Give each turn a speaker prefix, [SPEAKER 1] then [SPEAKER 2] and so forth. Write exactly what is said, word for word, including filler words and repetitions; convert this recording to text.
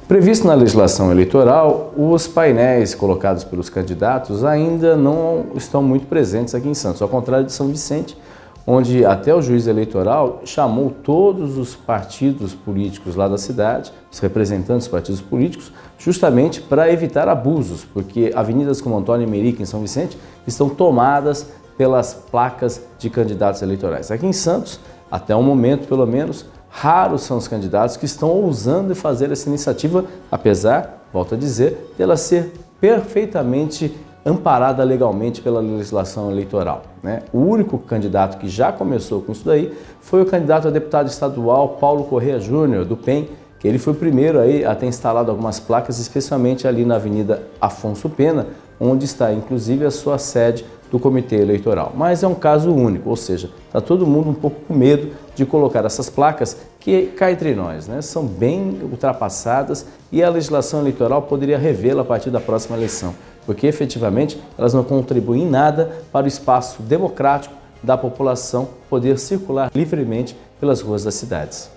[SPEAKER 1] Previsto na legislação eleitoral, os painéis colocados pelos candidatos ainda não estão muito presentes aqui em Santos, ao contrário de São Vicente, onde até o juiz eleitoral chamou todos os partidos políticos lá da cidade, os representantes dos partidos políticos, justamente para evitar abusos, porque avenidas como Antônio Emerick, em São Vicente, estão tomadas pelas placas de candidatos eleitorais. Aqui em Santos, até o momento pelo menos, raros são os candidatos que estão ousando fazer essa iniciativa, apesar, volto a dizer, dela ser perfeitamente amparada legalmente pela legislação eleitoral, né? O único candidato que já começou com isso daí foi o candidato a deputado estadual Paulo Correa Júnior, do P E M, que ele foi o primeiro aí a ter instalado algumas placas, especialmente ali na Avenida Afonso Pena, onde está inclusive a sua sede do Comitê Eleitoral. Mas é um caso único, ou seja, está todo mundo um pouco com medo de colocar essas placas que, cá entre nós, né, são bem ultrapassadas e a legislação eleitoral poderia revê-la a partir da próxima eleição, porque efetivamente elas não contribuem em nada para o espaço democrático da população poder circular livremente pelas ruas das cidades.